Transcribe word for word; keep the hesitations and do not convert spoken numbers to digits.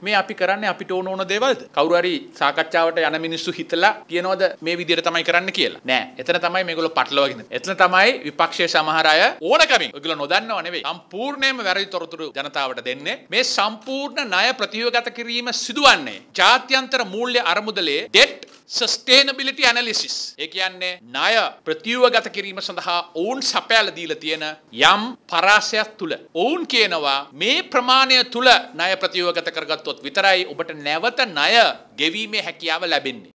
මේ අපි කරන්නේ අපිට ඕන ඕන දේවල්ද? කවුරු හරි සාකච්ඡාවට යන මිනිස්සු හිතලා කියනවද මේ විදිහට තමයි කරන්න කියලා? නෑ. එතන තමයි මේගොල්ලෝ පටලවාගෙන. එතන තමයි විපක්ෂයේ සමහර අය ඕනකමින් ඔයගොල්ලෝ නොදන්නව නෙවෙයි. සම්පූර්ණයෙන්ම වැරදි තොරතුරු ජනතාවට දෙන්නේ. මේ සම්පූර්ණ ණය ප්‍රතිව්‍යුහගත කිරීම සිදුවන්නේ ජාත්‍යන්තර මූල්‍ය අරමුදලේ debt sustainability analysis. ඒ කියන්නේ ණය ප්‍රතිව්‍යුහගත කිරීම සඳහා ඔවුන් සපයලා දීලා තියෙන යම් පරාසයක් තුල ඔවුන් කියනවා මේ ප්‍රමාණය තුල ණය ප්‍රතිව්‍යුහගත කරගත්තොත් විතරයි ඔබට නැවත ණය ගෙවීමේ හැකියාව ලැබෙන්නේ.